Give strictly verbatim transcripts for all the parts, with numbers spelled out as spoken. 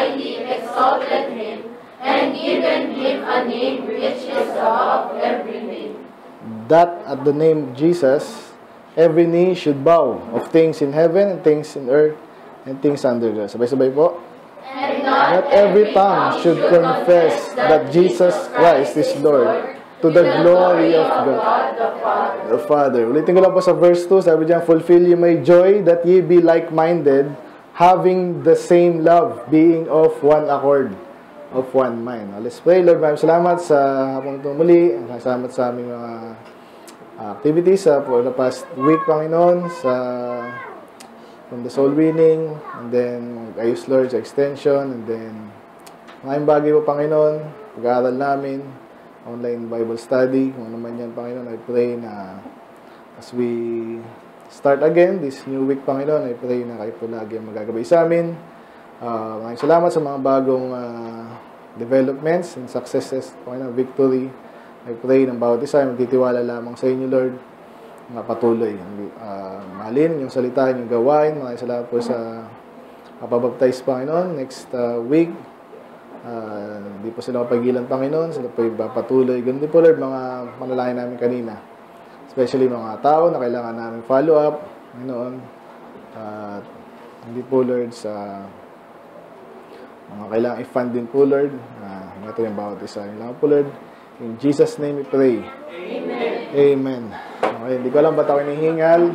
highly exalted him, and given him a name which is above every name. That at the name of Jesus, every knee should bow, of things in heaven and things in earth and things under the earth. Sabay-sabay po. And not, Not every tongue should confess that Jesus Christ is Lord, to the glory of God the Father. Ulitin ko lang po sa verse two, sabi diyan, fulfill ye my joy, that ye be like-minded, having the same love, being of one accord, of one mind. Now, let's pray. Lord, maraming salamat sa hapong tumuli. Salamat sa aming mga activities uh, for the past week, Panginoon, sa from the soul winning, and then ayos, Lord, sa extension, and then maraming bagay po, Panginoon, pag-aaral namin, online Bible study, kung ano man yan, Panginoon, I pray na as we start again this new week, Panginoon, I pray na kayo po lagi ang magagabay sa amin. Uh, maraming salamat sa mga bagong uh, developments and successes, Panginoon, victory. I pray ng bawat isa, magtitiwala lamang sa inyo, Lord, na patuloy. Uh, mahalin yung salita, yung gawain. Maraming salamat po sa kapabaptize, Panginoon, next uh, week. Hindi uh, po sila kapagilan, Panginoon. Sila po ipapatuloy. Ganun din po, Lord, mga manalangin namin kanina. Especially mga tao na kailangan namin follow up, Panginoon. At uh, hindi po, Lord, sa mga kailangan i-fund din po, Lord. Uh, ito yung bawat isa. Yung lang po, Lord. In Jesus' name we pray. Amen. Amen. Okay, hindi ko alam ba't ako hinihingal.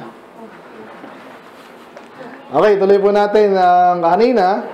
Okay, tuloy po natin ang kanina.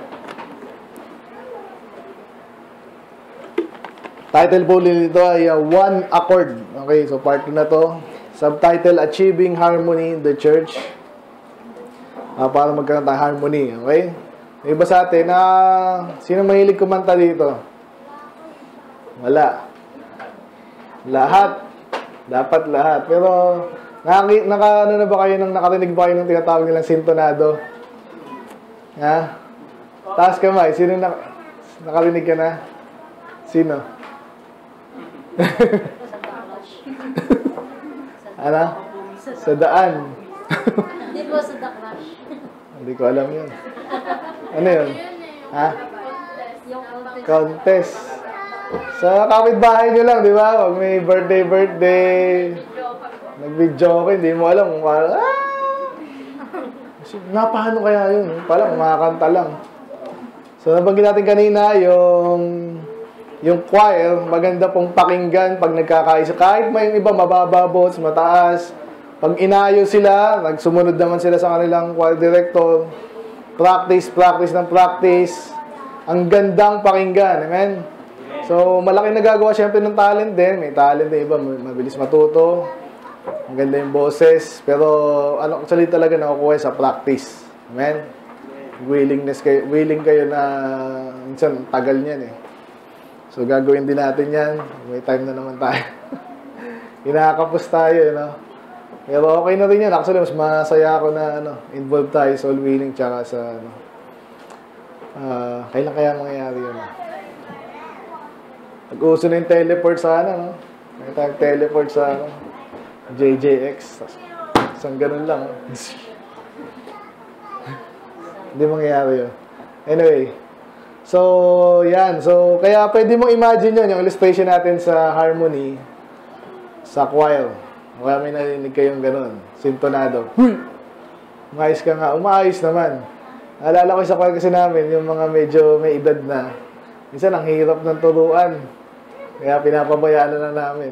Title po nito ay uh, One Accord. Okay, so part two na to. Subtitle, Achieving Harmony in the Church. Uh, para magkaroon tayo harmony. Okay? May iba sa atin na uh, sino mahilig kumanta dito? Wala. Lahat. Dapat lahat. Pero naka, naka ano na ba kayo nang nakarinig ba kayo ng tinatawag nilang sintonado? Ha? Taas kamay. Sino na, nakarinig ka na? Sino? Ano? Sa daan. Hindi po sa The Clash. Hindi ko alam yun. Ano yun? Ha? Yung contest. Contest. Sa kapitbahay nyo lang, di ba? Pag may birthday, birthday. Nag-video ko, hindi mo alam kung paano. Ah! Napano kaya yun? Palang, makakanta lang. So, nabanggit natin kanina, yung yung choir, maganda pong pakinggan pag nagkakaisa. Kahit may iba mabababot, mataas. Pag inayo sila, nagsumunod naman sila sa kanilang choir director. Practice, practice ng practice. Ang gandang pakinggan. Amen? So, malaking nagagawa siyempre ng talent din. May talent din iba, mabilis matuto. Ang ganda yung boses. Pero, ano, actually talaga nakukuha sa practice. Amen? Willingness kayo, willing kayo na, minsan, tagal niyan eh. So, gagawin din natin yan. May time na naman tayo. Hinakapos tayo, you know? Pero okay na rin yan. Actually, mas masaya ako na ano, involved tayo sa soul winning tsaka sa ano. Uh, kailan kaya mangyayari yun? Nag-uso na yung teleport sa ano, no? May tayong teleport sa ano, J J X. Isang ganun lang. Hindi mangyayari yun. Anyway. So, yan. So, kaya pwede mong imagine yun, yung illustration natin sa harmony, sa choir. Kaya may narinig kayong ganun. Sintonado. Huy! Umayos ka nga. Umayos naman. Naalala ko sa choir kasi namin, yung mga medyo may edad na. Minsan, ang hirap ng turuan. Kaya pinapabayaan na lang namin.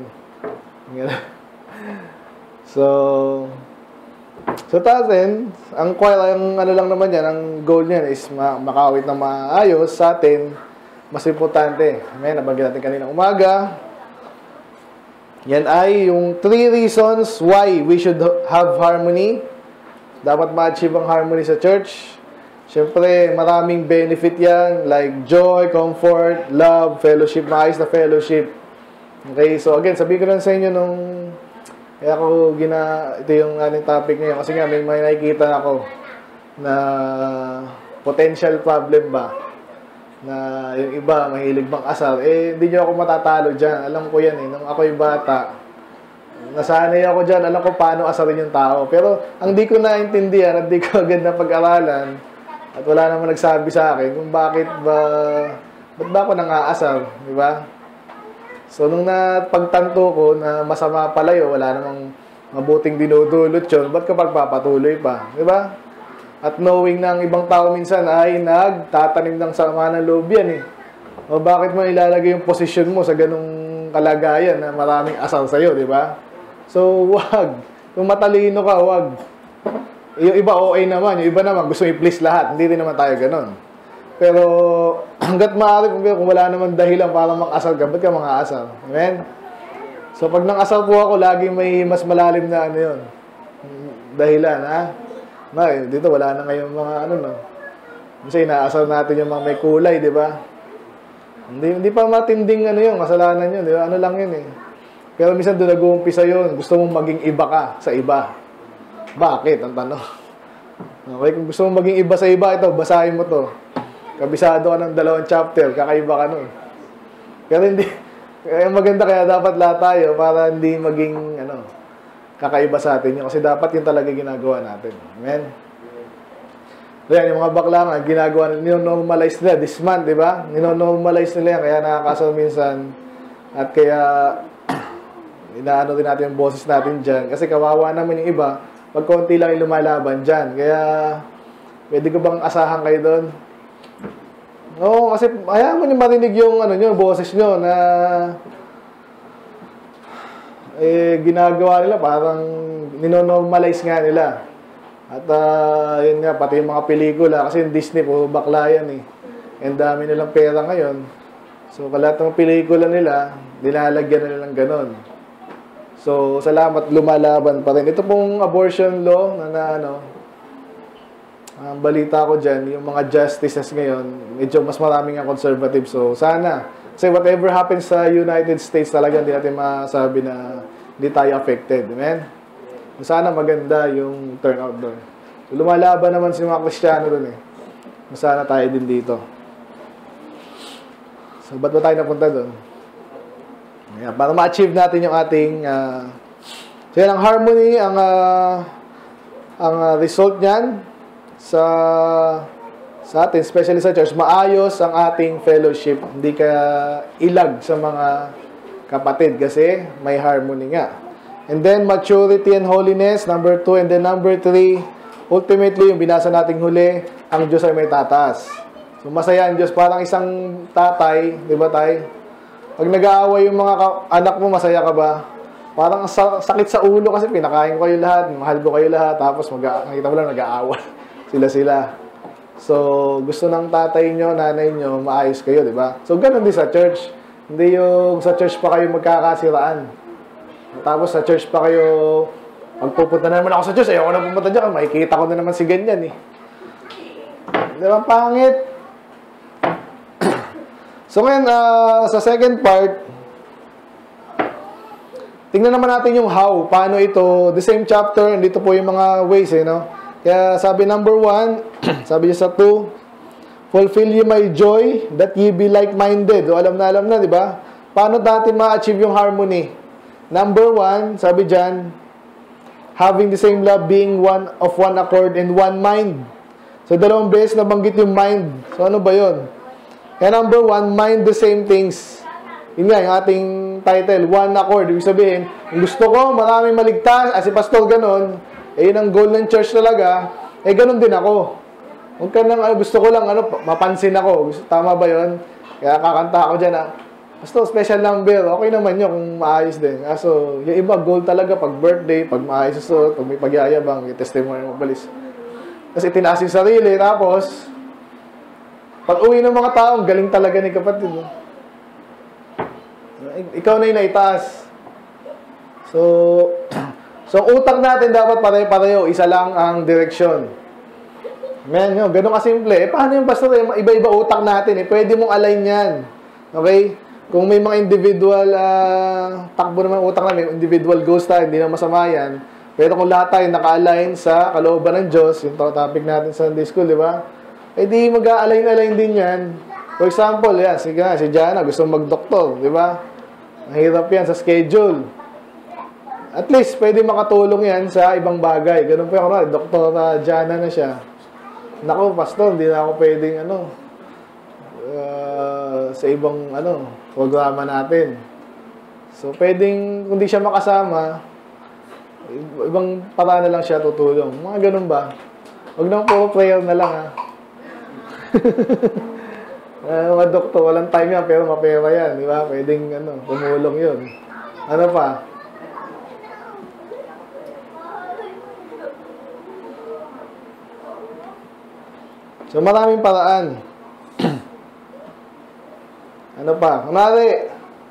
So, so tasin, ang choir, ang ano lang naman yan, ang goal niyan is ma makawit na maayos sa atin, mas importante. Amen, nabanggit natin kanina umaga. Yan ay yung three reasons why we should have harmony. Dapat ma-achieve ang harmony sa church. Siyempre, maraming benefit yan, like joy, comfort, love, fellowship, maayos na fellowship. Okay, so again, sabihin ko lang sa inyo nung kaya ako gina, ito yung ating topic ngayon. Kasi nga, may, may nakikita ako na potential problem ba? Na yung iba, mahilig bang asar. Eh, hindi nyo ako matatalo dyan. Alam ko yan eh. Nung ako'y bata, nasanay ako dyan. Alam ko paano asarin yung tao. Pero, ang di ko naintindihan at di ko agad na pag-aralan, At wala naman nagsabi sa akin kung bakit ba, ba't ba ako nang-aasar, di ba? So, nung napagtanto ko na masama pala yun, wala namang mabuting dinudulot yun, ba't ka pagpapatuloy pa, di ba? At knowing na ang ibang tao minsan ay nagtatanim ng sama ng loob yan eh. O bakit mo ilalagay yung posisyon mo sa ganung kalagayan na maraming asar sa'yo, di ba? So, wag. Kung matalino ka, wag. Yung iba O A naman, yung iba naman gusto i-please lahat. Hindi rin naman tayo ganun. Pero hanggat maaari, kung, kung wala naman dahilan para mang-asar ka, ba't ka mang-aasar? Amen? So pag nang-asar po ako, lagi may mas malalim na ano yun. Dahilan, ha? Na, dito wala na ngayon mga ano, no? Kasi inaasar natin yung mga may kulay, di ba? Hindi, hindi pa matinding ano yun, kasalanan yun, di ba? Ano lang yun eh. Pero minsan doon nag-uumpisa yun, gusto mong maging iba ka sa iba. Bakit? Ang tanong. Okay, kung gusto mong maging iba sa iba, ito, basahin mo to. Kabisado ka ng dalawang chapter, kakaiba ka nun. Pero hindi, kaya maganda kaya dapat lahat tayo para hindi maging, ano, kakaiba sa atin yun. Kasi dapat yun talaga ginagawa natin. Amen? Ayan, yung mga bakla nga, ginagawa nila, ninonormalize nila this month, di ba? Ninonormalize nila yan, kaya nakakasal minsan. At kaya, inaano din natin yung boses natin dyan. Kasi kawawa naman yung iba, pag konti lang yung lumalaban dyan. Kaya, pwede ko bang asahan kayo doon? Oo, kasi ayaw mo nyo marinig yung ano nyo, boses nyo na eh, ginagawa nila, parang ninonormalize nga nila. At uh, yun nga, pati yung mga pelikula, kasi yung Disney po, bakla yan eh. Ang dami nilang pera ngayon. So, kalat ng pelikula nila, nilalagyan nila ng ganon. So, salamat, lumalaban pa rin. Ito pong abortion law na, na ano, ang balita ko dyan, yung mga justices ngayon, medyo mas maraming ang conservative. So, sana. Kasi whatever happens sa United States talaga, hindi natin masabi na hindi tayo affected. Amen? Sana maganda yung turnout doon. So, lumalaban naman si mga Kristiyano doon eh. Sana tayo din dito. So, ba't ba tayo napunta doon? Ayan, para ma-achieve natin yung ating uh, so yan, ang harmony, ang uh, ang uh, result niyan sa sa atin, especially sa church, maayos ang ating fellowship. Hindi ka ilag sa mga kapatid kasi may harmony nga. And then, maturity and holiness, number two. And then, number three, ultimately, yung binasa nating huli, ang Diyos ay may tatas. So, masaya ang Diyos. Parang isang tatay, di ba tay? Pag nag-aaway yung mga anak mo, masaya ka ba? Parang sa sakit sa ulo kasi pinakain ko kayo lahat, mahal ko kayo lahat, tapos makita mo lang nag-aaway sila-sila. So, gusto ng tatay nyo, nanay nyo, maayos kayo, di ba? So, ganun din sa church. Hindi yung sa church pa kayo magkakasiraan. Tapos sa church pa kayo, magpupunta na naman ako sa church, ayoko na pupunta dyan, makikita ko na naman si ganyan eh. Di ba, pangit? So ngayon, uh, sa second part, tingnan naman natin yung how. Paano ito, the same chapter, and dito po yung mga ways, eh, no? Kaya sabi number one, sabi niya sa two, fulfill ye my joy, that ye be like-minded. O alam na alam na, di ba? Paano natin ma-achieve yung harmony? Number one, sabi dyan, having the same love, being one of one accord and one mind. So dalawang beses nabanggit yung mind. So ano ba yun? Kaya number one, mind the same things. Yun nga, yung ating title, one accord. Ibig sabihin, gusto ko, maraming maligtas, as si pastor ganon, eh yun ang goal ng church talaga, eh ganon din ako. Huwag ka nang, ano, gusto ko lang, ano, mapansin ako. Gusto, tama ba yun? Kaya kakanta ako dyan, ah. Pastor, special number, okay naman yun kung maayos din. So, yung iba, goal talaga, pag birthday, pag maayos susunod, pag may pagyayabang, yung testimony mo balis. Kasi itinaas yung sarili, tapos, pag uwi ng mga tao, galing talaga ni kapatid. No? Ikaw na yung naitaas. So, so utak natin dapat pareho-pareho. Isa lang ang direksyon. Amen. Yun, ganun kasimple. Eh, paano yung pastor? Iba-iba utak natin. Eh, pwede mong align yan. Okay? Kung may mga individual, uh, takbo naman utak namin, individual goals tayo, hindi na masama yan. Pero kung lahat tayo naka-align sa kalooban ng Diyos, yung topic natin sa Sunday School, di ba? Eh di mag-a-align-align din yan. For example, yan, sige nga, si Jana gusto mag-doktor, di ba? Mahirap yan sa schedule. At least, pwede makatulong yan sa ibang bagay. Ganun po yung, doktor uh, Jana na siya. Naku, pastor, hindi na ako pwedeng ano, uh, sa ibang ano, programa natin. So, pwedeng, kung di siya makasama, ibang paraan na lang siya tutulong. Mga ganun ba? Huwag naman puro prayer na lang, ha? uh, mga doktor, walang time yan, pero mapera yan, di ba? Pwedeng, ano, tumulong yun. Ano pa? So, maraming paraan. Ano pa? Kunwari,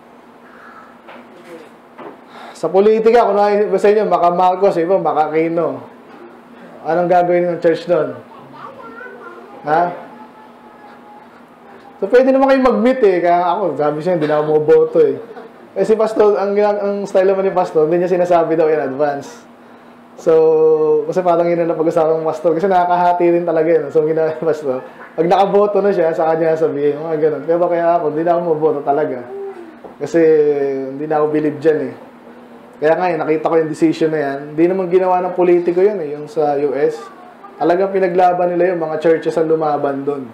sa politika, kunwari ba sa inyo, Maka Marcos, iba, Maka Aquino. Anong gagawin ng church doon? Ha? So, pwede naman kayo mag-meet eh. Kaya ako, sabi siya, hindi na ako maboto eh. Kasi pastor, ang, ang style naman ni pastor, hindi niya sinasabi daw in advance. So, kasi parang yun na napag-usapan ng pastor. Kasi nakakahati rin talaga yun. So, ang ginagawa ni pastor, pag nakaboto na siya, sa kanya sabihin, mga ganun. Pero kaya ako, hindi na ako maboto talaga. Kasi, hindi na ako believe dyan eh. Kaya nga, nakita ko yung decision na yan. Hindi naman ginawa ng politiko yun eh, yung sa U S. Talagang pinaglaban nila yung mga churches ang lumaban doon.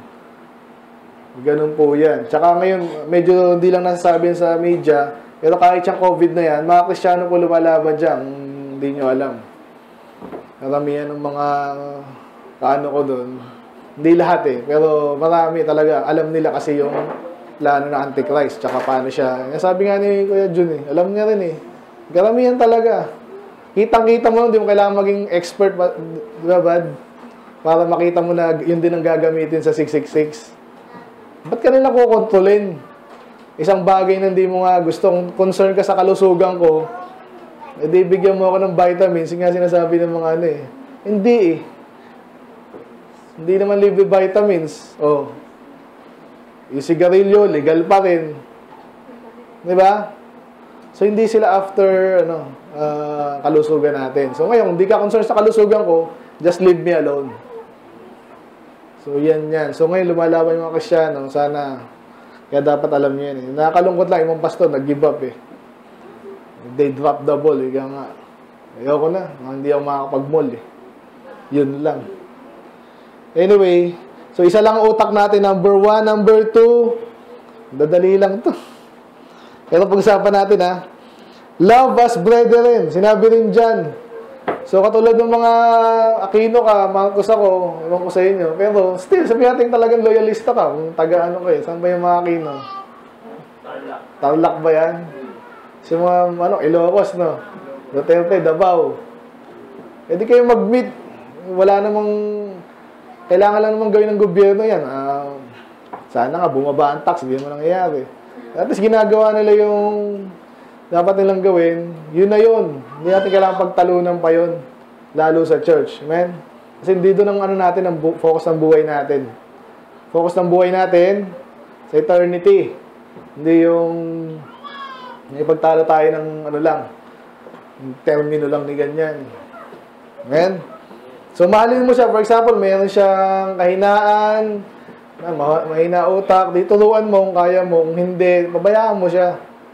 Ganun po yan. Tsaka ngayon, medyo hindi lang nasasabi sa media, pero kahit yung COVID na yan, mga Kristiyano po lumalaban dyan, hindi nyo alam. Karamihan ng mga kaano ko doon, hindi lahat eh, pero marami talaga, alam nila kasi yung plano ng Antichrist, tsaka paano siya. Sabi nga ni Kuya Jun eh, alam niya rin eh. Karamihan talaga. Kitang-kita mo, hindi mo kailangan maging expert, diba bad? Para makita mo na yun din ang gagamitin sa six six six. Ba't ka nila kukontrolin? Isang bagay na hindi mo nga gustong concern ka sa kalusugan ko, edi bigyan mo ako ng vitamins, yung nga sinasabi ng mga ano eh. Hindi eh. Hindi naman libre vitamins. Oh. Yung sigarilyo, legal pa rin. Diba? So, hindi sila after ano, uh, kalusugan natin. So, ngayon, hindi ka concerned sa kalusugan ko, just leave me alone. So, yan yan. So, ngayon, lumalaban yung mga Kristiyano. Sana, kaya dapat alam nyo yan eh. Nakakalungkot lang, yung pastor, nag-give up eh. They drop the ball. Ika nga. Ayoko na. Hindi ako makakapag-mall eh. Yun lang. Anyway, so isa lang ang utak natin. Number one, number two. Dadali lang to. Pero pag-usapan natin ha. Love as brethren. Sinabi rin dyan. So katulad ng mga Aquino ka, Marcos ako, ewan ko sa inyo. Pero still, sabihin natin talagang loyalista ka. Kung taga-ano kayo. Saan ba yung mga Aquino? Tarlac. Tarlac ba yan? Si mga, ano, Ilocos, no? Duterte, Davao. E di kayo mag-meet. Wala namang, kailangan lang namang gawin ng gobyerno yan. Uh, sana nga, bumaba ang tax, hindi mo nangyayari. At least ginagawa nila yung dapat nilang gawin, yun na yun. Hindi natin kailangan pagtalunan pa yun. Lalo sa church. Amen? Kasi hindi doon ang ano natin, ang focus ng buhay natin. Focus ng buhay natin sa eternity. Hindi yung ipagtalo tayo ng ano lang, termino lang ni ganyan. Amen? So, mahalin mo siya. For example, mayroon siyang kahinaan, mahina utak, di turuan mo kung kaya mo. Kung hindi, pabayaan mo siya.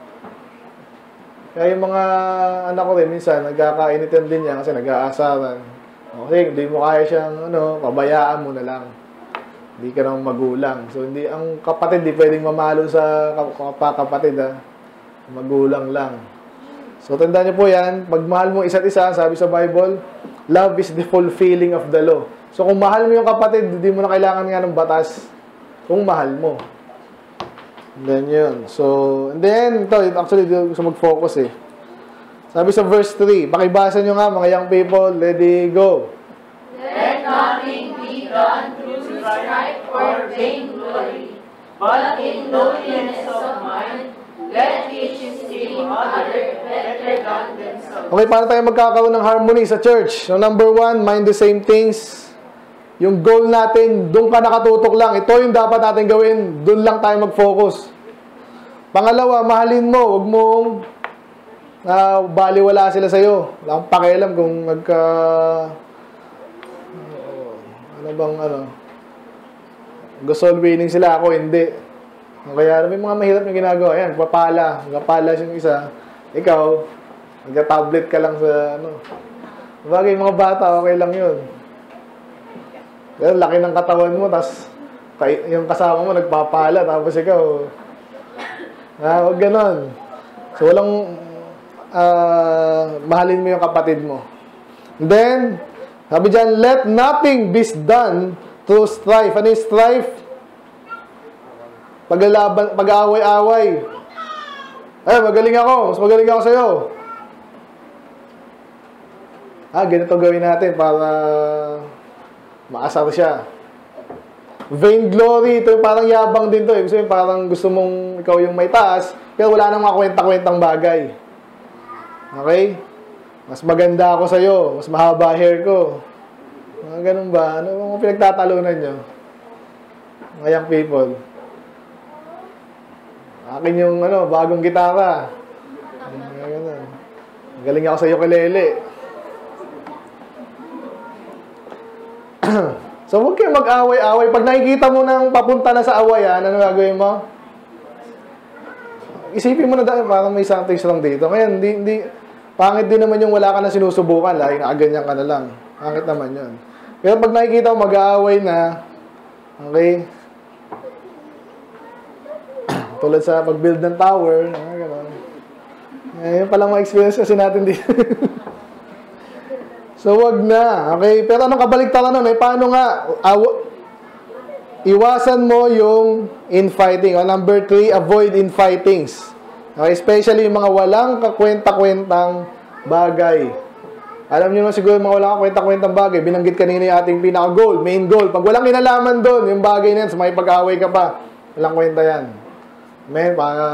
Kaya yung mga anak ko rin, minsan, nagkakainitan din niya kasi nag-aasaran. Okay, hindi mo kaya siyang, ano, pabayaan mo na lang. Hindi ka naman magulang. So, hindi, ang kapatid, di pwedeng mamalo sa kapatid, ha. Magulang lang. So, tandaan niyo po yan. Pag mahal mo isa't isa, sabi sa Bible, love is the fulfilling of the law. So, kung mahal mo yung kapatid, hindi mo na kailangan nga ng batas. Kung mahal mo. And then yun. So, and then, ito, actually, dito gusto mag-focus eh. Sabi sa verse three, pakibasa nyo nga, mga young people, ready, go. Let nothing be done through strife or vainglory, but in lowliness of mind, let each esteem other better than themselves. Okay, paano tayo magkakaroon ng harmony sa church? So, number one, mind the same things. Yung goal natin, doon ka nakatutok lang. Ito yung dapat natin gawin. Doon lang tayo mag-focus. Pangalawa, mahalin mo. Huwag mong uh, baliwala sila sa'yo. Wala akong pakialam kung magka... Uh, ano bang ano? Gusto winning sila ako, hindi. Kaya may mga mahirap na ginagawa. Ayan, papala. Papala yung isa. Ikaw, nagka-tablet ka lang sa ano. Bagay, mga bata, okay lang yun. Kaya laki ng katawan mo, tapos yung kasama mo nagpapala, tapos ikaw, ah, huwag ganon. So, walang, uh, mahalin mo yung kapatid mo. And then, sabi dyan, let nothing be done through strife. Ano yung strife? Paglalaban, pag-aaway-aaway. Ay, magaling ako. Mas magaling ako sa'yo. Ah, ganito gawin natin para maasar siya. Vainglory, ito parang yabang din to. Ibig sabihin, parang gusto mong ikaw yung may taas, pero wala nang mga kwenta-kwentang bagay. Okay? Mas maganda ako sa'yo. Mas mahaba hair ko. Mga ganun ba? Ano bang pinagtatalunan nyo? Mga young people. Akin yung ano, bagong gitara. Mga ganun. Galing ako sa'yo kilele. So, huwag kayong mag-away-away. Pag nakikita mo nang papunta na sa awayan, ano gagawin mo? Isipin mo na dahil parang may something lang dito. Ngayon, hindi, hindi, pangit din naman yung wala ka na sinusubukan. Lagi nakaganyan ka na lang. Pangit naman yun. Pero pag nakikita mo mag-aaway na, okay, tulad sa pag-build ng tower, ah, gano'n. Eh, yun palang ma-experience kasi natin dito. So, wag na. Okay? Pero anong kabaligtaran nun? Eh, paano nga? Aw- iwasan mo yung infighting. O, number three, avoid infightings. Okay? Especially yung mga walang kakwenta-kwentang bagay. Alam niyo naman siguro yung mga walang kakwenta-kwentang bagay. Binanggit kanina yung ating pinaka-goal, main goal. Pag walang kinalaman doon, yung bagay na yan, sa may pag-away ka pa, walang kwenta yan. Amen? Para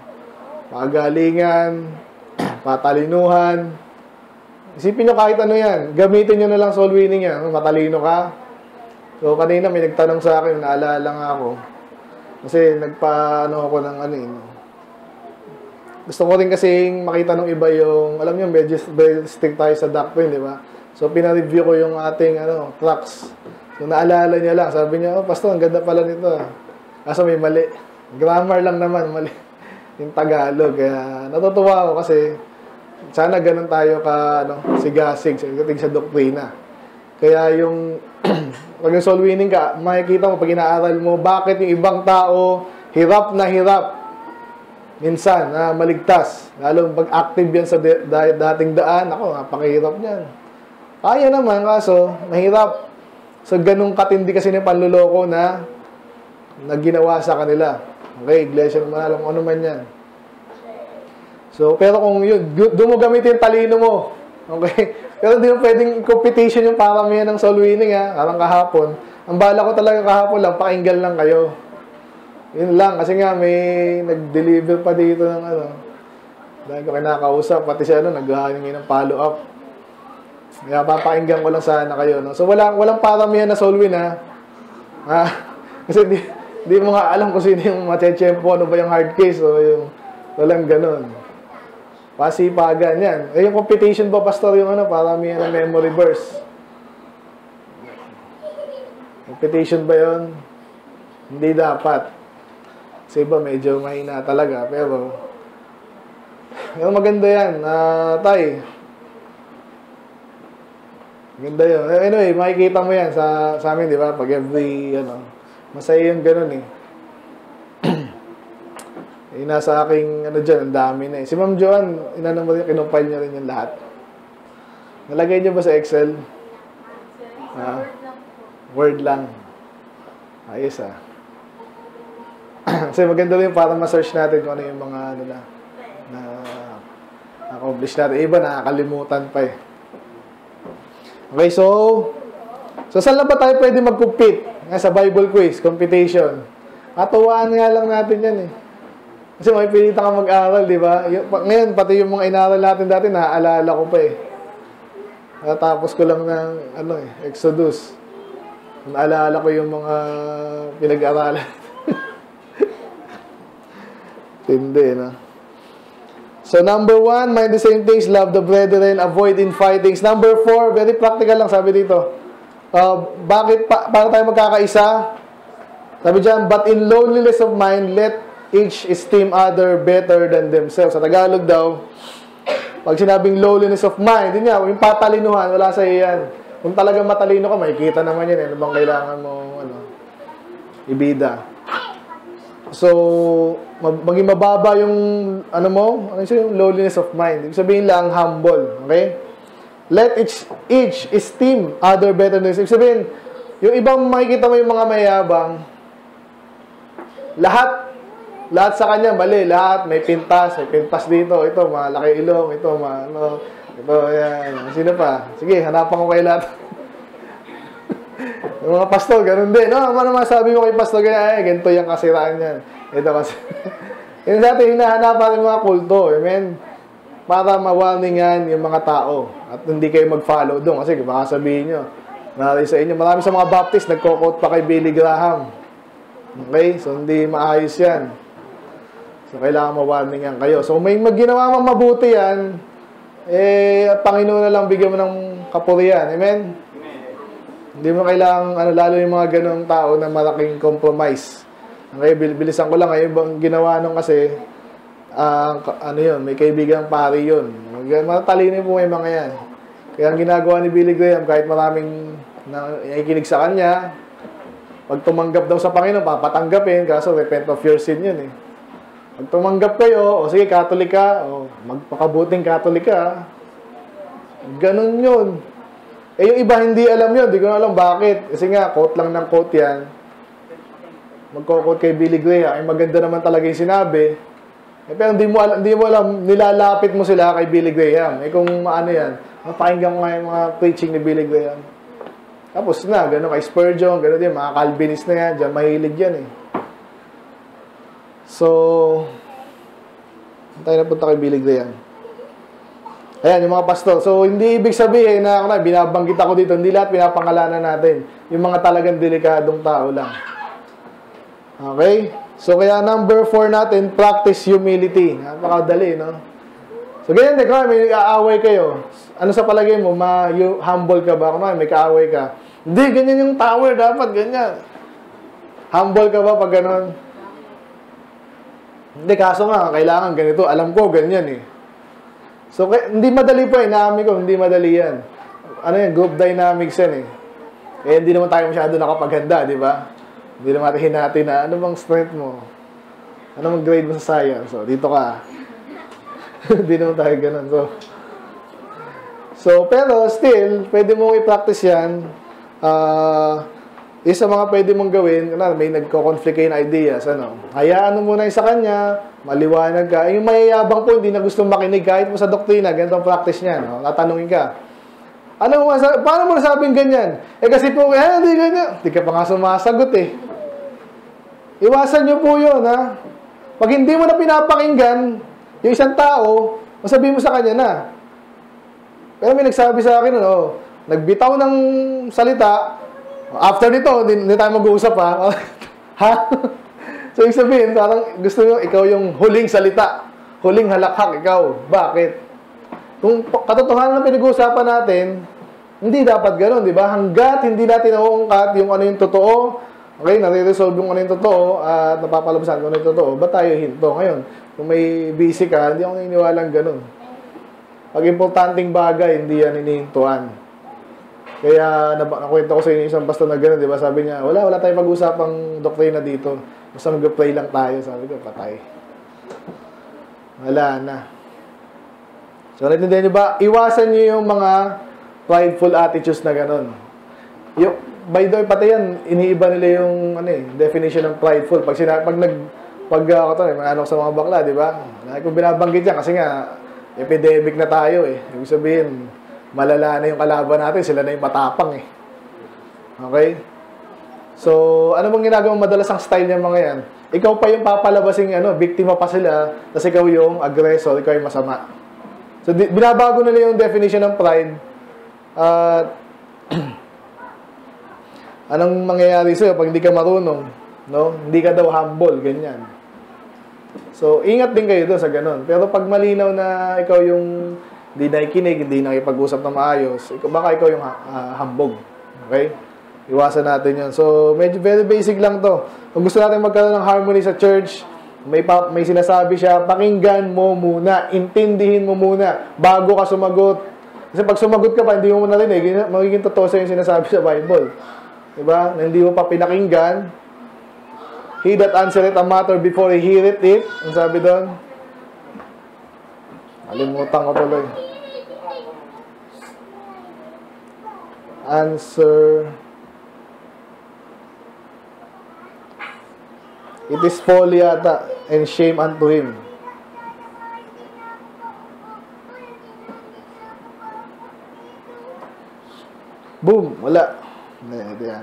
pagalingan, patalinuhan. Isipin nyo kahit ano yan. Gamitin nyo na lang soul winning yan. Matalino ka. So, kanina may nagtanong sa akin, naalala nga ako. Kasi nagpa, ano ako ng ano yun. Gusto ko rin kasing makita ng iba yung, alam nyo, medyo stick tayo sa doctrine, di ba? So, pina-review ko yung ating, ano, tracks. So, naalala niya lang. Sabi niya, oh, pastor, ang ganda pala nito. Kaso may mali. Grammar lang naman, mali. Yung Tagalog. Kaya, natutuwa ako kasi, sana ganun tayo ka, ano, sigasig, sigasig sa doktrina. Kaya yung, pag yung soul winning ka, makikita mo, pag inaaral mo, bakit yung ibang tao, hirap na hirap, minsan, na maligtas. Lalo pag active yan sa de, da, dating daan, ako, napakahirap niyan. Kaya naman, kaso, mahirap. So, ganun katindi kasi ng panluloko na, na ginawa sa kanila. Okay, iglesia naman, alam mo ano man yan. So, pero kung yun, doon mo gamitin yung talino mo. Okay? Pero hindi mo pwedeng competition yung paramihan ng soul winning, ha? Parang kahapon. Ang bala ko talaga kahapon lang, pakinggan lang kayo. Yun lang. Kasi nga, may nag-deliver pa dito ng ano. Dahil ko kinakausap, pati siya ano, nag-hangin ng follow-up. Kaya papakinggan ko lang sana kayo. No? So, walang, walang paramihan na soul win, ha? Ha? Kasi di, di mo nga alam kung sino yung matchempo, ano ba yung hard case, o yung walang ganun. Pasipagan yan. Eh, yung competition ba, pastor, yung ano, para may ano, memory verse? Competition ba yun? Hindi dapat. Kasi iba, medyo mahina talaga. Pero, yung maganda yan. Uh, tay. Maganda yun. Anyway, makikita mo yan sa, sa amin, di ba? Pag every, ano, masaya yung ganun eh. Eh, nasa aking, ano dyan, ang dami na eh. Si Ma'am Joanne, inanong mo rin, kinumpile niya rin yung lahat. Nalagay niyo ba sa Excel? Ah, Word lang. Ayos ah. Kasi maganda rin para ma-search natin kung ano yung mga, ano na, na accomplish natin. Iba, nakakalimutan pa eh. Okay, so, so saan lang ba tayo pwede mag-compete? Sa Bible quiz, competition. Katuwaan nga lang natin yan eh. Kasi may pinita ka mag-aral, di ba? Ngayon, pati yung mga inaral natin dati, naaalala ko pa eh. Natapos ko lang ng, ano eh, Exodus. Naalala ko yung mga pinag-aralan. Tindi, no? So, number one, mind the same things, love the brethren, avoid infightings. Number four, very practical lang, sabi dito. Uh, bakit, pa, para tayo magkakaisa? Sabi dyan, but in loneliness of mind, let each esteem other better than themselves. Sa Tagalog daw, pag sinabing lowliness of mind, yun nga, yung patalinuhan, wala sa iyan. Kung talagang matalino ka, makikita naman yan. Eh. Ano bang kailangan mo, ano, ibida. So, maging mababa yung, ano mo, ano yung lowliness of mind. Ibig sabihin lang, humble. Okay? Let each, each esteem other better than himself. Ibig sabihin, yung ibang makikita mo yung mga mayabang, lahat, lahat sa kanya, mali. Lahat, may pintas, may pintas dito. Ito, malaki ilong. Ito, ma, ano, ito, yan. Sino pa? Sige, hanapan ko kayo lahat. Yung mga pastor, ganun din. No, ano naman sabi mo kay pastor, ganyan, eh, ganito yung kasiraan yan. Ito kasi. Yung sa atin, hinahanapan yung mga kulto. Amen? Para ma-warningan yung mga tao. At hindi kayo mag-follow doon. Kasi baka sabihin nyo, nari sa inyo, marami sa mga Baptist, nagko-quote pa kay Billy Graham. Okay? So, hindi maayos yan. So, kailangan ma-warningan kayo. So, may magginawa mang mabuti yan, eh, Panginoon na lang bigyan mo ng kapurihan. Amen? Hindi mo kailangan, ano, lalo yung mga ganong tao na malaking compromise. Okay, bilisan ko lang. Ngayon, ginawa nung kasi, uh, ano yun, may kaibigang pari yun. Matatalino po may mga yan. Kaya ang ginagawa ni Billy Graham, kahit maraming nakikinig sa kanya, pag tumanggap daw sa Panginoon, papatanggapin, kaso repent of your sin yun eh. Pag tumanggap kayo, o sige, Catholic ka, o magpakabuting Catholic ka, ganun yun. Eh, yung iba hindi alam yun. Hindi ko na alam bakit. Kasi nga, quote lang ng quote yan. Magko-quote kay Billy Graham. Ay, maganda naman talaga yung sinabi. Eh, pero hindi mo alam, hindi mo alam, nilalapit mo sila kay Billy Graham. Eh, kung ano yan, mapakinggan ko nga yung mga preaching ni Billy Graham. Tapos na, gano'n kay Spurgeon, gano'n din, mga Calvinist na yan. Diyan, mahilig yan eh. So, tayo na punta kay Billy Graham. Ayan, yung mga pastor. So, hindi ibig sabihin na, na binabanggit ako dito, hindi lahat pinapangalanan natin. Yung mga talagang delikadong tao lang. Okay? So, kaya number four natin, practice humility. Napakadali, no? So, ganyan din, kung may aaway kayo, ano sa palagay mo, ma you, humble ka ba? Kung may kaaway ka, hindi, ganyan yung tower, dapat ganyan. Humble ka ba pag ganon? Hindi, kaso nga, kailangan ganito. Alam ko, ganyan eh. So, hindi madali po eh. Naami ko, hindi madali yan. Ano yan? Group dynamics yan eh. Eh, hindi naman tayo masyado nakapaghanda, di ba? Hindi naman natin hinati na, ano bang strength mo? Ano bang grade mo sa science? So, dito ka. Hindi naman tayo ganun. So, so, pero still, pwede mo i-practice yan. Ah... Uh, isa mga pwede mong gawin, may nagko-conflict kayo na ideas, ano, hayaan mo muna yung sa kanya, maliwanag ka. Yung mayayabang po, hindi na gusto makinig kahit mo sa doktrina, ganito ang practice niya, no? Tatanungin ka. Ano mo, paano mo nasabing ganyan? Eh kasi po, eh, hindi ganyan. Hindi ka pa nga sumasagot eh. Iwasan nyo po yun, ha? Pag hindi mo na pinapakinggan, yung isang tao, masabihin mo sa kanya na. Pero may nagsabi sa akin, ano, nagbitaw ng salita, after nito, hindi, hindi tayo mag-uusap ha. Ha? So, ibig sabihin, parang gusto nyo, ikaw yung huling salita. Huling halakhak, ikaw. Bakit? Kung katotohanan na pinag-uusapan natin, hindi dapat gano'n, di ba? Hanggat hindi natin nauungkat yung ano yung totoo, okay, nare-resolve yung ano yung totoo, at napapalabasan kung ano yung totoo, ba't tayo hinto? Ngayon, kung may busy ka, hindi ako naniniwalang gano'n. Pag importanteng bagay, hindi yan inihintuan. Kaya, nakwento ko sa inyo isang pastor na gano'n, di ba? Sabi niya, wala, wala tayong pag-usapang doktrina dito. Basta mag-pray lang tayo. Sabi ko, patay. Wala na. So, natindihan niyo ba? Iwasan niyo yung mga prideful attitudes na gano'n. Yung, by the way, pati yan, iniiba nila yung ano, eh, definition ng prideful. Pag, sina, pag nag, pag ako to, mga ano sa mga bakla, di ba? Kung binabanggit yan, kasi nga, epidemic na tayo eh. Ibig sabihin, malala na yung kalaban natin, sila na yung matapang eh. Okay? So, ano bang ginagawa madalas ang style niya mga yan? Ikaw pa yung papalabasing ano, biktima pa sila, tapos ikaw yung aggressor, ikaw yung masama. So, di, binabago nila yung definition ng pride. At, uh, anong mangyayari sa'yo pag hindi ka marunong? No? Hindi ka daw humble, ganyan. So, ingat din kayo doon sa ganun. Pero pag malinaw na ikaw yung hindi nakikinig, hindi nakipag-usap na maayos, baka ikaw yung uh, hambog. Okay? Iwasan natin yun. So, medyo very basic lang to. Kung gusto natin magkaroon ng harmony sa church, may, pa, may sinasabi siya, pakinggan mo muna, intindihin mo muna, bago ka sumagot. Kasi pag sumagot ka pa, hindi mo narinig, magiging totoo sa'yo yung sinasabi sa Bible. Diba? Na hindi mo pa pinakinggan. He that answereth a matter before he heareth it. Ang sabi doon? Alimutan ko tuloy. Answer. It is folly ata and shame unto him. Boom! Wala. Ito yan.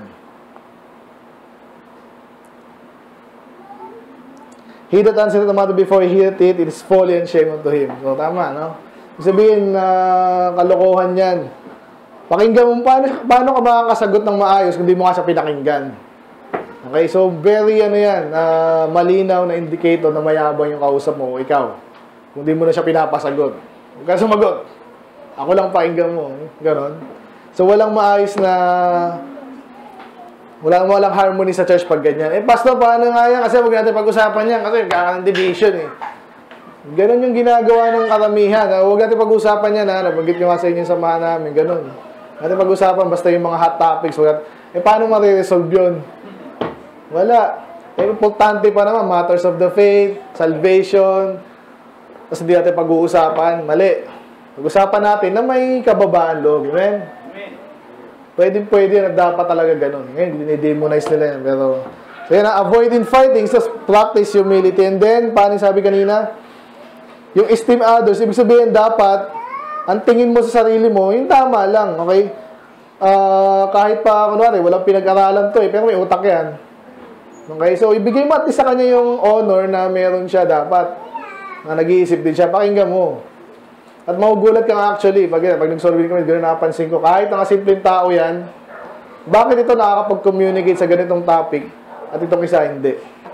He that answered the matter before he heareth it, it is folly and shame unto him. So, tama, no? Sabihin na uh, kalokohan yan. Pakinggan mo, paano, paano ka makakasagot ng maayos kung di mo ka siya pinakinggan? Okay, so very, ano yan, uh, malinaw na indicator na mayabang yung kausap mo o ikaw. Kung di mo na siya pinapasagot. Huwag ka sumagot. Ako lang pakinggan mo. Ganon. So, walang maayos na, walang, walang harmony sa church pag ganyan. Eh, pastor, paano nga yan? Kasi huwag natin pag-usapan yan. Kasi kakaroon ng division eh. Ganon yung ginagawa ng karamihan. Huwag natin pag-usapan yan, ha? Nabanggit ko nga sa inyo yung samahan namin. Ganon. Natin pag-usapan basta yung mga hot topics. Eh, paano mariresolve yun? Wala. Eh, importante pa naman, matters of the faith, salvation. Tapos hindi natin pag-uusapan. Mali. Pag-usapan natin na may kababaan loob. Amen? Pwede, pwede na dapat talaga ganun. Ngayon, dinidemonize nila yan. Pero, so yan, avoid infightings, just practice humility. And then, paano sabi kanina? Yung esteem others, ibig sabihin dapat, ang tingin mo sa sarili mo, yung tama lang, okay? Uh, kahit pa, kunwari, walang pinag-aralan to eh, pero may utak yan. Okay, so ibigay mo at least sa kanya yung honor na meron siya dapat. Na nag-iisip din siya, pakinggan mo. At magugulat ka actually, pag, pag nag-solve kami, gano'n napansin ko, kahit ang simpleng tao yan, bakit ito nakakapag-communicate sa ganitong topic at itong isa hindi?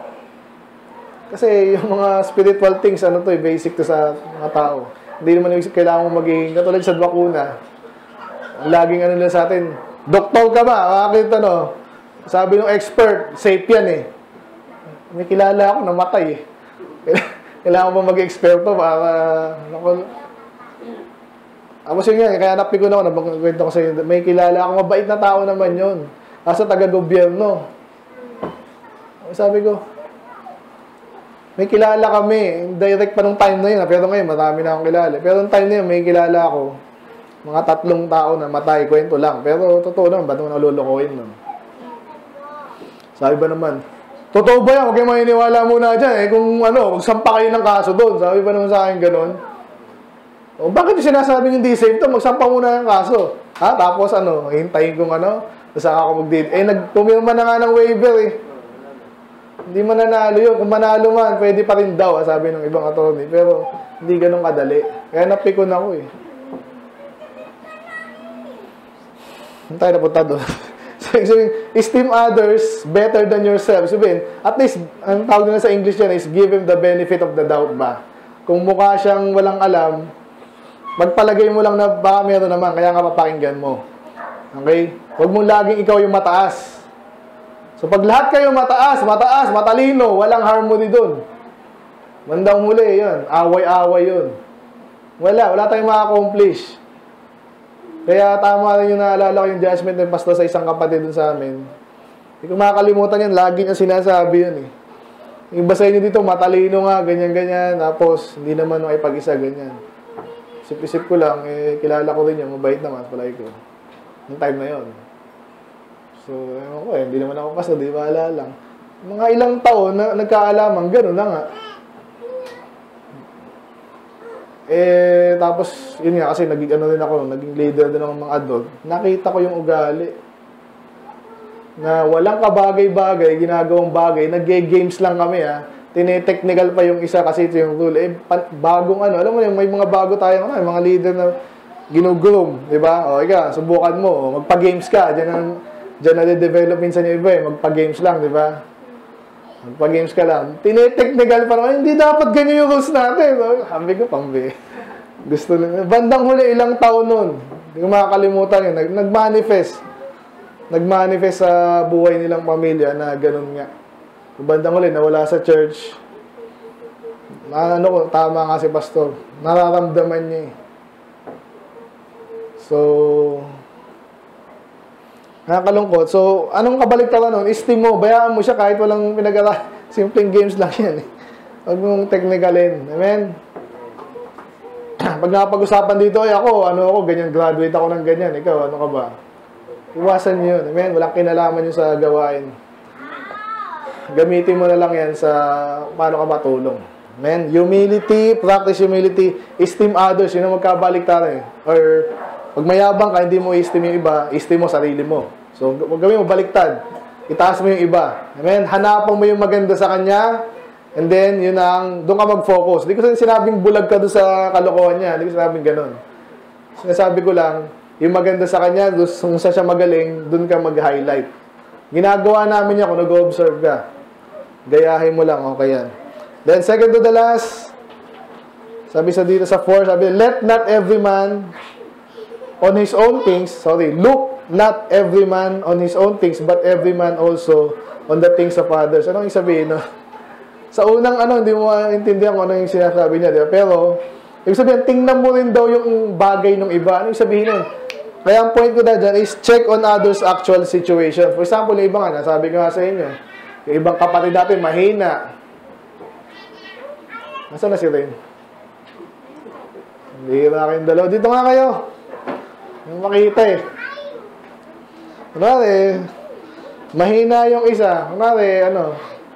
Kasi yung mga spiritual things, ano to, basic to sa mga tao. Hindi naman kailangan mo maging, katulad sa bakuna, laging ano nila sa atin, doktor ka ba? Bakit ano? Sabi ng expert, safe yan eh. May kilala ako, namatay eh. Kailangan mo mag-eksperto para, tapos yun yan, kaya napiko na ako, nabakwento ko sa inyo, may kilala ako, mabait na tao naman yun. Asa taga-gobyerno. Sabi ko, may kilala kami, direct pa nung time na yun, pero ngayon marami na akong kilala. Pero nung time na yun, may kilala ako, mga tatlong tao na matay, kwento lang. Pero totoo naman, ba't mo nalulukoyin nun? Sabi ba naman, totoo ba yan? Huwag kayo maniniwala muna dyan. Eh, kung ano, magsampa kayo ng kaso doon. Sabi ba naman sa akin ganun? O, bakit yung sinasabing hindi safe to? Magsampa muna yung kaso. Ha? Tapos ano, hintayin kong ano, saan ako mag-date. Eh, nagpumirma na nga ng waiver eh. Hindi mananalo yun. Kung manalo man, pwede pa rin daw, sabi ng ibang attorney. Pero, hindi ganun kadali. Kaya napikon ako eh. Hindi tayo napunta doon. So, esteem others better than yourself. Sabihin, at least, ang tawag nila sa English yan is give him the benefit of the doubt ba? Kung mukha siyang walang alam, magpalagay mo lang na baka meron naman, kaya nga papakinggan mo. Okay? Huwag mong laging ikaw yung mataas. So, pag lahat kayo mataas, mataas, matalino, walang harmony dun. Bandang huli, yun. Away-away yun. Wala, wala tayong ma-accomplish. Kaya tama rin yung naalala ko yung judgment ng pastor sa isang kapatid dun sa amin. Hindi ko makakalimutan yan, lagi niya sinasabi yun eh. Yung iba sa inyo dito, matalino nga, ganyan-ganyan, tapos hindi naman may pag-isa, ganyan. Isip-isip ko lang, eh, kilala ko rin yung mabait naman, palagi ko. Yung time na yun. So, ewan ko eh, hindi naman ako pastor, di ba ala lang. Mga ilang taon na nagkaalaman, gano'n na nga. Eh, tapos, yun nga, kasi naging ano rin ako, naging leader din ng mga adult. Nakita ko yung ugali. Na walang kabagay-bagay, ginagawang bagay, nag-games lang kami ha. Tine-technical pa yung isa kasi ito yung rule. Eh, bagong ano, alam mo yun, may mga bago tayong ano, mga leader na ginugroom, di ba? O, ika, subukan mo, magpa-games ka, dyan ang, dyan na-develop minsan yung iba eh, magpa-games lang, di ba? Magpa-games ka lang. Tine-technical pa naman, hindi dapat ganyan yung rules natin. Sabi ko, pambi. Gusto lang. Bandang huli, ilang taon nun. Hindi ko makakalimutan yun. Nag-manifest. Nag-manifest sa buhay nilang pamilya na ganun nga. Bandang huli, nawala sa church. Ano ko, tama nga si pastor. Nararamdaman niya eh. So, nakakalungkot. So, anong kabaliktaran nun? Esteem mo, bayaan mo siya kahit walang pinag-ara. Simpleng games lang yan. Huwag mong technicalin. Amen? Pag nakapag-usapan dito, ay ako, ano ako, ganyan, graduate ako ng ganyan. Ikaw, ano ka ba? Iwasan niyo yun. Amen? Walang kinalaman yun sa gawain. Gamitin mo na lang yan sa paano ka matulong. Amen? Humility, practice humility, esteem others. Yun ang magkabaliktaran eh. Or, pag mayabang ka, hindi mo esteem yung iba, esteem mo sarili mo. So, huwag gawin mo baliktad. Itaas mo yung iba. Amen? Hanapan mo yung maganda sa kanya, and then, yun ang, doon ka mag-focus. Hindi ko sinabing bulag ka doon sa kalokohan niya. Hindi ko sinabing ganun. Sinasabi ko lang, yung maganda sa kanya, kung saan siya magaling, doon ka mag-highlight. Ginagawa namin niya kung nag-observe ka. Gayahin mo lang, okay yan. Then, second to the last, sabi sa dito sa four, sabi, let not every man on his own things, sorry, look not every man on his own things, but every man also on the things of others. Ano yung sabihin, no? Sa unang ano, hindi mo maintindihan kung ano yung sinasabi niya, di ba? Pero, ibig sabihin, tingnan mo rin daw yung bagay ng iba. Ano yung sabihin nun? Kaya ang point ko na dyan is check on others' actual situation. For example, yung iba nga, sabi ko nga sa inyo, yung ibang kapatid natin, mahina. Nasaan na si Rain? Hindi na kayong dalawa. Dito nga kayo. Yung makita eh. Kunwari, mahina yung isa. Kunwari, ano,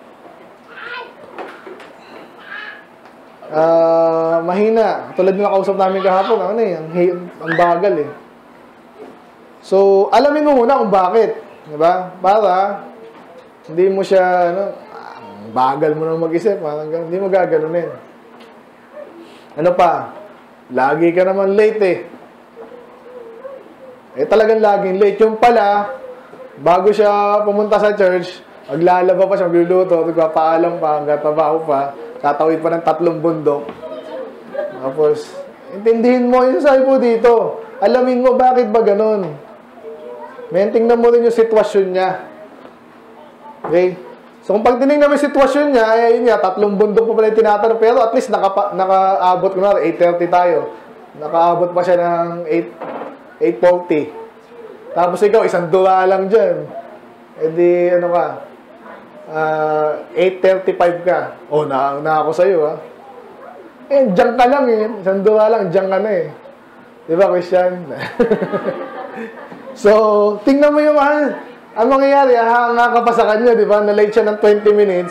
uh, mahina. Tulad na nakausap namin kahapon, ano eh, ang, ang bagal eh. So, alamin mo muna kung bakit. Diba? Para, hindi mo siya, ano, ang bagal mo na mag-isip. Parang ganun. Hindi mo gaganunin. Ano pa? Lagi ka naman late eh. Eh talagang laging late. Yung pala, bago siya pumunta sa church, maglalaba pa siya, magluluto, magpapaalam pa, hanggang trabaho pa, tatawid pa ng tatlong bundok. Tapos, intindihin mo, yung sabi po dito, alamin mo bakit ba ganun. Men, tingnan mo rin yung sitwasyon niya. Okay? So, kung pag tinignan mo yung sitwasyon niya, ay yun niya, tatlong bundok pa pala yung tinatanong, pero at least nakapa, nakaabot ko na, eight thirty tayo. Nakaabot pa siya ng eight forty. Tapos ikaw, isang dura lang dyan. E di, ano ka, uh, eight thirty-five ka. Oh, na, na ako sa'yo, ha? Eh, dyan ka lang eh. Isang dura lang, dyan ka na eh. Di ba, Christian? So, tingnan mo yung, ah, ang mangyayari, hanga ka pa sa kanya, di ba? Na-late siya ng twenty minutes.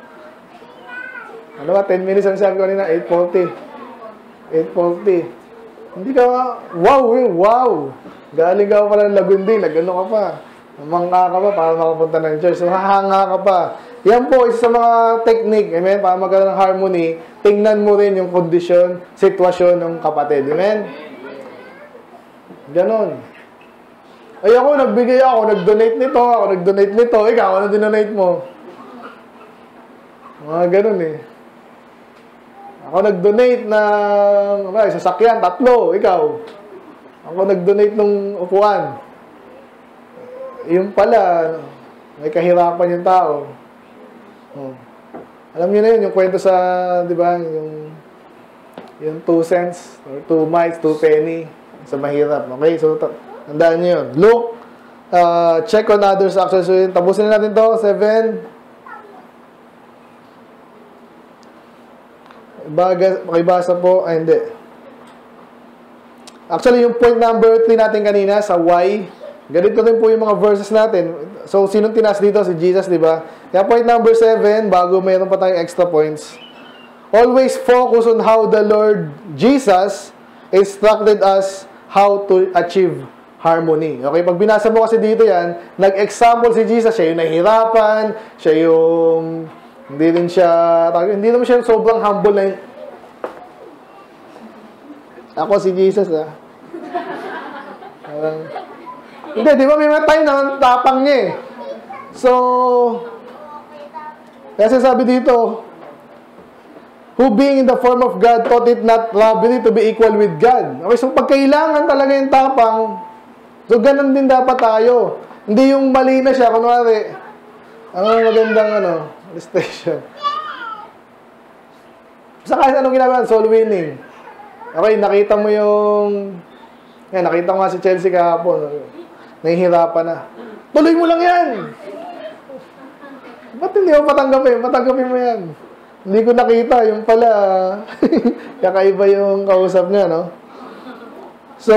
Ano ba, ten minutes ang sabi ko kanina, eight forty. eight forty. Hindi ka, wow, eh, wow. Galing ka pa pala ng Lagundi, nag-ano ka pa. Namangka ka pa para makapunta ng church. So, hahanga ka pa. Yan po, isa sa mga technique, amen, para magkaroon ng harmony, tingnan mo rin yung kondisyon, sitwasyon ng kapatid, amen? Ganon. Ay ako, nagbigay ako, nag-donate nito, ako nag-donate nito, ikaw, ano dinonate mo? Mga ganun eh. Ako nag-donate ng, ano, sasakyan, tatlo, ikaw. Ako nag-donate ng upuan. Yung pala, may kahirapan yung tao. Oh. Alam niyo na yun, yung kwento sa, di ba, yung, yung two cents, or two mites, two penny, sa mahirap. Okay, so, tandaan nyo yun. Look, uh, check on others' actions. Tapusin na natin to. Seven. Baga, makibasa po. Ay, hindi. Actually, yung point number three natin kanina, sa why, ganito din po yung mga verses natin. So, sinong tinas dito? Si Jesus, di ba? Kaya point number seven, bago mayroon pa tayong extra points. Always focus on how the Lord Jesus instructed us how to achieve harmony. Okay, pag binasa mo kasi dito yan, nag-example si Jesus, siya yung nahihirapan, siya yung hindi rin siya, hindi naman siya sobrang humble na yun. Ako si Jesus, ah. Uh, hindi, di ba may mga time na tapang niya eh. So, kasi sabi dito, who being in the form of God thought it not robbery to be equal with God. Okay, so pagkailangan talaga yung tapang, so ganun din dapat tayo. Hindi yung mali na siya, kunwari, ang magandang ano, illustration. Sa kahit anong ginagawa, soul winning. Okay, nakita mo yung, Yan, nakita ko nga si Chelsea kahapon. Nahihirapan na. Tuloy mo lang yan! Ba't hindi mo patanggapin? Patanggapin mo yan. Hindi ko nakita. Yung pala, kakaiba yung kausap niya, no? So,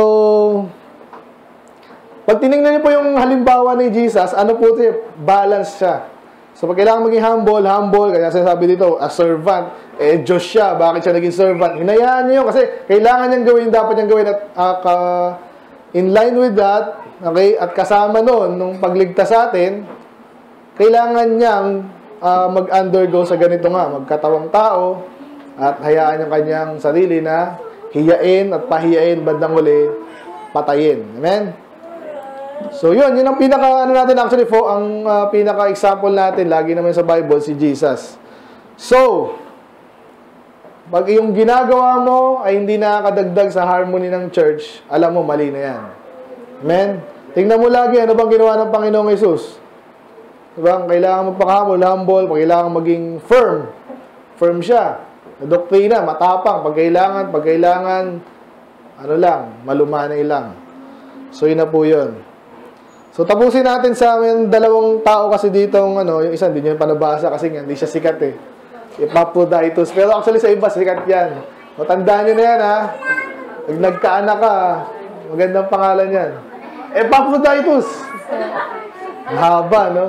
pag tinignan niyo po yung halimbawa ni Jesus, ano po ito? Balance siya. So, pag kailangan maging humble, humble, kaya sinasabi dito, a servant, eh, Diyos siya. Bakit siya naging servant? Hinayaan niyo kasi kailangan niyang gawin, dapat niyang gawin at uh, ka, in line with that, okay, at kasama noon, nung pagligtas sa atin, kailangan niyang uh, mag-undergo sa ganito nga, magkatawang tao, at hayaan yung kanyang sarili na hiyain at pahiyain, bandang uli, patayin. Amen? So, yun. Yun ang pinaka, ano natin actually, po, ang uh, pinaka-example natin, lagi naman sa Bible, si Jesus. So, pag yung ginagawa mo ay hindi nakakadagdag sa harmony ng church, alam mo, mali na yan. Amen? Tingnan mo lagi, ano bang ginawa ng Panginoong Jesus? Diba? Kailangan magpaka-humble, humble, pag kailangan maging firm. Firm siya. Doktrina, matapang. Pag kailangan, pag kailangan, ano lang, malumanay lang. So, yun na po yun. So, tapusin natin sa amin, dalawang tao kasi dito, ano, yung isa, hindi nyo panabasa kasi nga, hindi siya sikat eh. Epaphroditus. Pero actually sa iba, sikat yan. Matandaan nyo na yan, ha? Pag nagkaanak ka, magandang pangalan yan. Epaphroditus. Haba, no?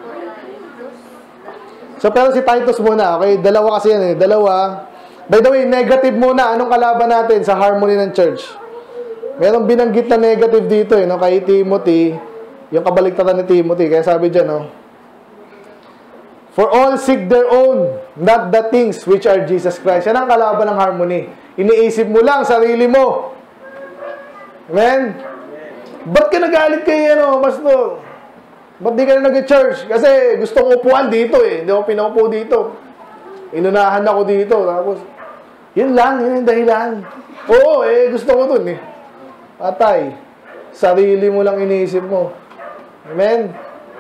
So, pero si Titus muna, okay? Dalawa kasi yan eh. Dalawa. By the way, negative muna. Anong kalaban natin sa harmony ng church? Merong binanggit na negative dito eh, no? Kay Timothy. Yung kabaligtaran ni Timothy. Kaya sabi dyan, no? For all seek their own, not the things which are Jesus Christ. Yan ang kalaban ng harmony. Iniisip mo lang, sarili mo. Amen? Ba't ka nagalit kay, ano, pastor? Ba't di ka na nag-church? Kasi gusto kong upuan dito eh. Hindi ako pinaupo dito. Inunahan ako dito. Tapos, yun lang, yun yung dahilan. Oo, eh, gusto ko dun eh. Patay. Sarili mo lang iniisip mo. Amen?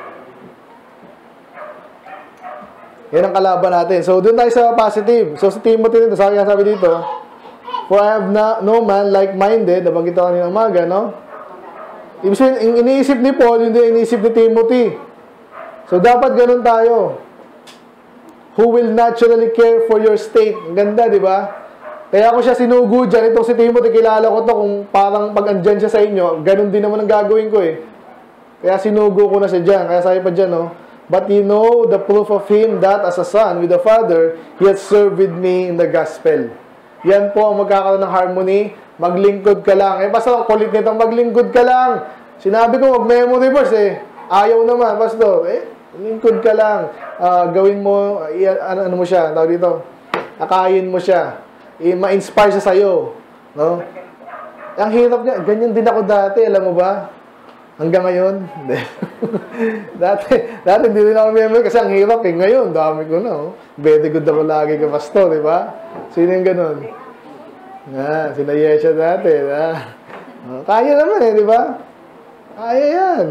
Yan ang kalaban natin. So, doon tayo sa positive. So, sa Timothy dito, sabi, sabi dito, for I have na, no man like-minded, nabanggit ako kanina umaga, no? Ibig sabihin, yung iniisip ni Paul, hindi yung iniisip ni Timothy. So, dapat ganun tayo. Who will naturally care for your state. Ang ganda, di ba? Kaya ako siya sinugo dyan. Itong si Timothy, kilala ko to kung parang pag andyan siya sa inyo, ganun din naman ang gagawin ko eh. Kaya sinugo ko na siya dyan. Kaya sabi pa dyan, no? But you know the proof of him that as a son with the Father, he has served with me in the gospel. Yan po ang magkakaroon ng harmony. Maglingkod ka lang. Eh, pastor, kulit nitong maglingkod ka lang. Sinabi ko, mag-memory verse eh. Ayaw naman, pastor. Eh, lingkod ka lang. Uh, gawin mo, uh, ano, ano mo siya, tawag dito, akayin mo siya. I- ma-inspire siya sa'yo. No? Ang hirap niya. Ganyan din ako dati, alam mo ba? Hanggang ngayon, dati, dati hindi rin ako member kasi ang hirap eh. Ngayon, dami ko na. Oh. Very good ako lagi ka pastor, di ba? Sino yung ganun? Ah, sina Yesha dati. Ah. Oh, kaya naman eh, di ba? Kaya yan.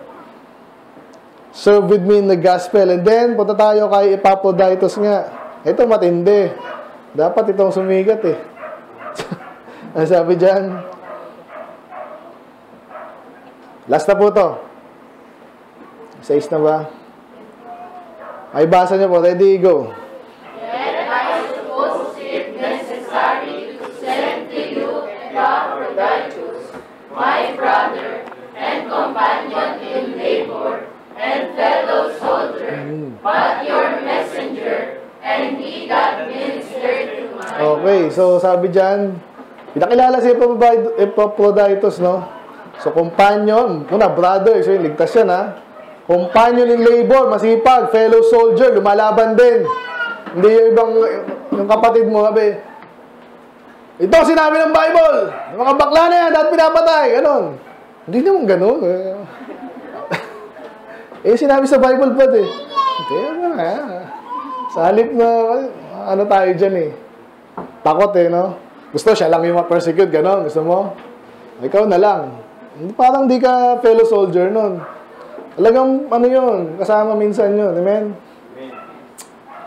Serve with me in the gospel. And then, punta tayo kay Epaphroditus nga. Ito matindi. Dapat itong sumigat eh. Ano sabi dyan? Last na po to. Says na ba? Ay, basa niyo po. Ready, go. Yet I suppose it necessary to send to you Epaphroditus, my brother and companion in labor and fellow soldier, mm. but your messenger and he that ministered to mine. Okay, so sabi dyan, pinakilala si Epaphroditus, no? So, companion, una, brother, so yung ligtas yan, ha? Companion in labor, masipag, fellow soldier, lumalaban din. Hindi yung ibang, yung kapatid mo, sabi, ito sinabi ng Bible, yung mga bakla na yan, dapat pinapatay, ganon. Hindi naman ganon. Eh, sinabi sa Bible pa, eh. Hindi naman, ha? Sa halip na, ano tayo dyan, eh. Takot, eh, no? Gusto, siya lang yung ma-persecute, ganon. Gusto mo? Ikaw na lang. Parang di ka fellow soldier nun. Talagang, ano yun, kasama minsan yun. Amen?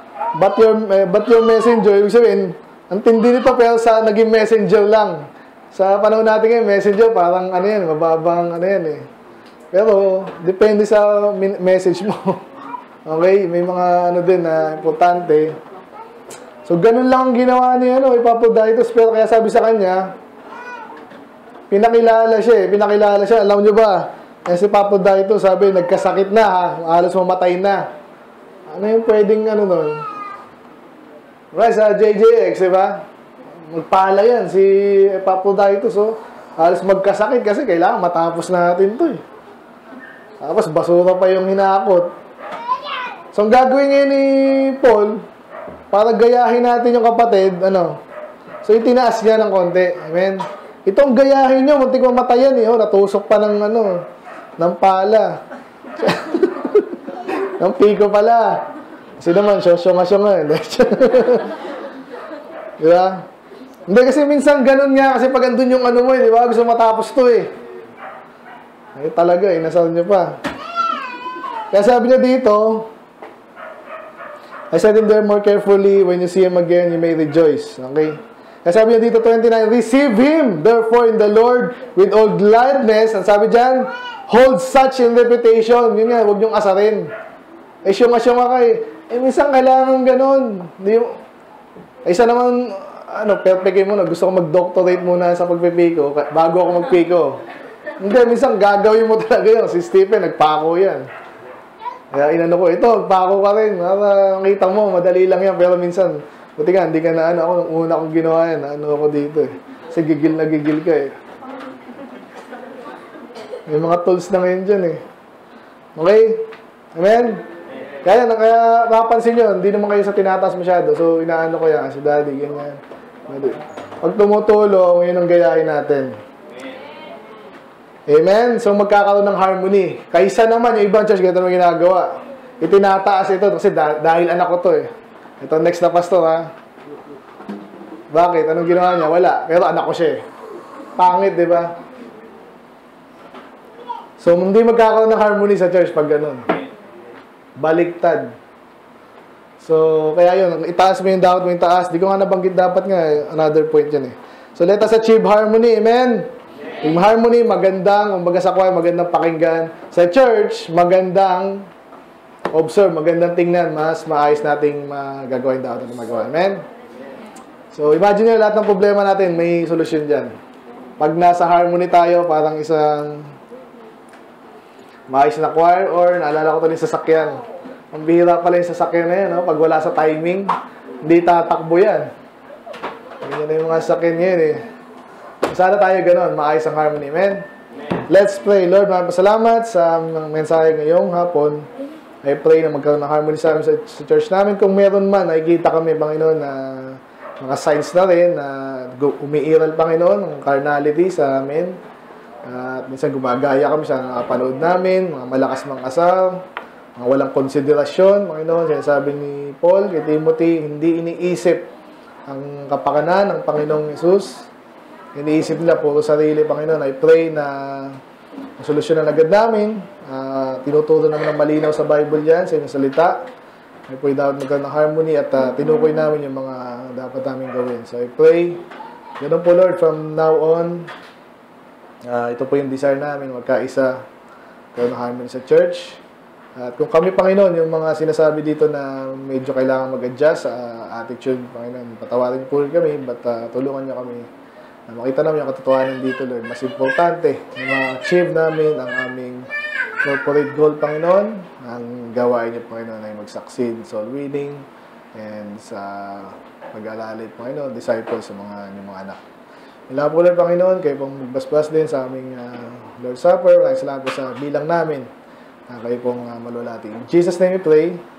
But your, eh, but your messenger, ibig sabihin, ang tindi nito pero sa naging messenger lang. Sa panahon natin ngayon, messenger, parang ano yan, mababang ano yan eh. Pero, depende sa message mo. Okay? May mga ano din na importante. So, ganun lang ang ginawa niya, ano, Epaphroditus. Pero kaya sabi sa kanya, pinakilala siya eh, pinakilala siya. Alam nyo ba, eh, si Epaphroditus, sabi, nagkasakit na ha, halos mamatay na. Ano yung pwedeng ano nun? Right, sa J J X, diba? Magpala yan, si Epaphroditus, oh. Halos magkasakit kasi kailangan matapos natin to eh. Tapos basura pa yung hinakot. So, ang gagawin ngayon ni Paul, para gayahin natin yung kapatid, ano? So, itinaas niya ng konti. Amen? Itong gayahin nyo, muntik mamatayan eh, oh. Natusok pa ng ano, ng pala. Ng piko pala. Kasi naman, syosyong-asyong nga. Diba? Hindi, kasi minsan ganun nga. Kasi pag andun yung ano mo, eh, di ba? Gusto matapos to eh. Ay, talaga eh. Nasal nyo pa. Kaya sabi niya dito, I said him there more carefully, when you see him again, you may rejoice. Okay? Kaya sabi niya dito, twenty-nine, receive him, therefore, in the Lord, with all gladness. Ang sabi dyan, hold such in reputation. Yun nga, huwag niyong asarin. Eh, siyong-asyong ka eh. Eh, minsan kailangan ganun. Hindi mo, eh, isa naman, ano, perfect mo na. Gusto ko mag-doctorate muna sa pagpipiko, bago ako magpiko. Hindi, minsan gagawin mo talaga yun. Si Stephen, nagpako yan. Kaya inano ko, ito, nagpako ka rin. Para makita mo, madali lang yan. Pero minsan, buti nga, hindi ka na ano. Ako, nung una kong ginawa yan, ano ako dito eh. Kasi gigil na gigil ka eh. May mga tools na ngayon dyan eh. Okay? Amen? Kaya, kaya napansin nyo, hindi naman kayo sa tinataas masyado. So, inaano ko yan. Si daddy, ganyan. Pag tumutulong, yun ang gayahin natin. Amen? So, magkakaroon ng harmony. Kaysa naman, yung ibang church, ganito naman ginagawa. Itinataas ito kasi dah dahil anak ko to eh. Ito, next na pastor ha. Bakit? Anong ginawa niya? Wala. Pero anak ko siya eh. Pangit, di ba? So, hindi magkakaroon ng harmony sa church pag ganun. Baliktad. So, kaya yun, itaas mo yung dapat mo yung taas. Di ko nga nabanggit dapat nga, another point yan eh. So, let us achieve harmony. Amen? Yung harmony, magandang, kumbaga sa choir, magandang pakinggan. Sa church, magandang observe, magandang tingnan, mas maayos nating magagawa yung dapat natin magawa. Amen? So, imagine nyo, lahat ng problema natin, may solusyon dyan. Pag nasa harmony tayo, parang isang maayos na choir, or naalala ko ito yung sasakyan. Ang bihira pala yung sasakyan na yan, no? Pag wala sa timing, hindi tatakbo yan. Yan na yung mga sasakyan ngayon eh. Sana tayo ganun, maayos ang harmony. Amen? Let's pray. Lord, maraming salamat sa mensahe ngayong hapon. I pray na magkaroon ng harmony sa amin sa, sa church namin. Kung meron man, nakikita kami, Panginoon, na mga signs na rin na umiiral, Panginoon, ng carnality sa amin. At uh, minsan gumagaya kami sa nakapanood namin, mga malakas mga asal, mga walang konsiderasyon, Panginoon. Sinasabi ni Paul kay Timothy, hindi iniisip ang kapakanan ng Panginoong Yesus. Iniisip nila puro sarili, Panginoon. I pray na ang solusyon na agad namin. Uh, tinuturo naman ng malinaw sa Bible yan, sa inyong salita. I pray dapat magkaroon ng harmony at uh, tinukoy namin yung mga dapat namin gawin. So I pray, ganun po Lord, from now on, uh, ito po yung desire namin, magkaisa, magkaroon ng harmony sa church. At kung kami, Panginoon, yung mga sinasabi dito na medyo kailangan mag-adjust sa uh, attitude, Panginoon, patawarin po kami, but uh, tulungan niyo kami na makita namin yung katotohanan dito, Lord. Mas importante na ma-achieve namin ang aming corporate goal, Panginoon. Ang gawain niyo, Panginoon, ay mag-succeed, soul winning, and sa pag-aalalit, Panginoon, disciples sa mga inyong mga anak. Ila po, Lord, Panginoon, kayo pong magbasbas din sa aming uh, Lord's Supper. Maraming salamat po sa bilang namin. Uh, kayo pong uh, malulati. In Jesus' name we pray.